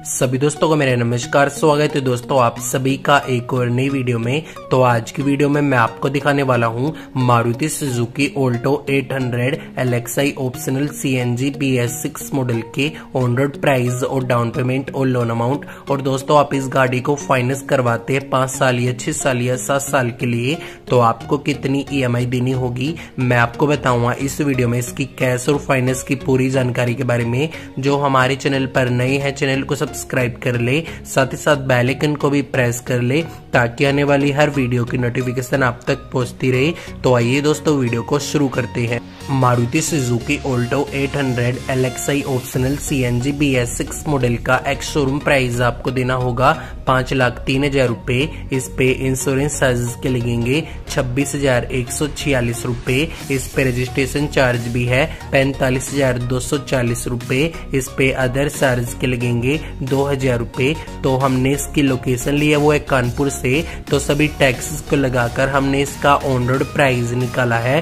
सभी दोस्तों को मेरा नमस्कार। स्वागत है दोस्तों आप सभी का एक और नई वीडियो में। तो आज की वीडियो में मैं आपको दिखाने वाला हूं Maruti Suzuki Alto 800 LXI optional CNG BS6 model के ऑन रोड प्राइस और डाउन पेमेंट और लोन अमाउंट। और दोस्तों आप इस गाड़ी को फाइनेंस करवाते हैं 5 साल या 6 साल या 7 साल के लिए, तो आपको कितनी EMI देनी होगी मैं आपको बताऊंगा इस वीडियो में। इसकी कैश और फाइनेंस की पूरी जानकारी के बारे में। जो हमारे चैनल पर नए हैं चैनल को सब्सक्राइब कर ले, साथ ही साथ बेल आइकन को भी प्रेस कर ले ताकि आने वाली हर वीडियो की नोटिफिकेशन आप तक पहुंचती रहे। तो आइए दोस्तों वीडियो को शुरू करते हैं। Maruti Suzuki Alto 800 LXI optional CNG BS6 model का एक्स शोरूम प्राइस आपको देना होगा 5,03,000 रुपए। इस पे इंश्योरेंस चार्जेस के लगेंगे 26,146 रुपए। इस पे रजिस्ट्रेशन चार्ज भी है 45,240 रुपए। इस पे अदर चार्ज के लगेंगे 2,000 रुपए। तो हमने इसकी लोकेशन ली है वो है कानपुर से, तो सभी टैक्सेस को लगाकर हमने इसका ऑन रोड प्राइस निकाला है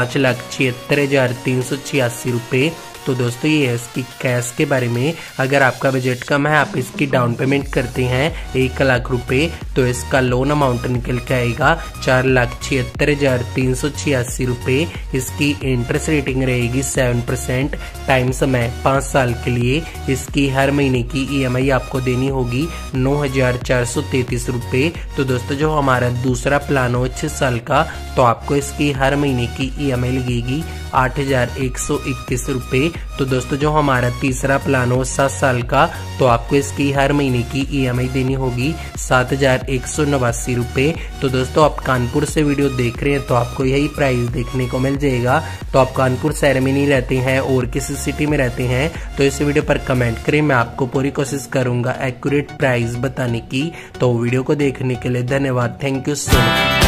5,76,386 रुपए। तो दोस्तों ये है इसकी कैश के बारे में। अगर आपका बजट कम है, आप इसकी डाउन पेमेंट करते हैं 1 लाख रुपए, तो इसका लोन अमाउंट निकल के आएगा 4,76,386 रुपए। इसकी इंटरेस्ट रेटिंग रहेगी 7%। टाइम समय 5 साल के लिए। इसकी हर महीने की EMI आपको देनी होगी 9,433 रुपए। तो दोस्तों जो हमारा दूसरा प्लान हो 6 साल का, तो आपको इसकी हर महीने की EMI लगेगी 8,131 रुपए। तो दोस्तों जो हमारा तीसरा प्लान हो 7 साल का, तो आपको इसकी हर महीने की EMI देनी होगी 7,189 रुपए। तो दोस्तों आप कानपुर से वीडियो देख रहे हैं तो आपको यही प्राइस देखने को मिल जाएगा। तो आप कानपुर शहर में नहीं रहते हैं और किसी सिटी में रहते हैं तो इस वीडियो पर कमेंट करें, मैं आपको पूरी कोशिश करूंगा एक्यूरेट प्राइस बताने की। तो वीडियो को देखने के लिए धन्यवाद। Thank you so much.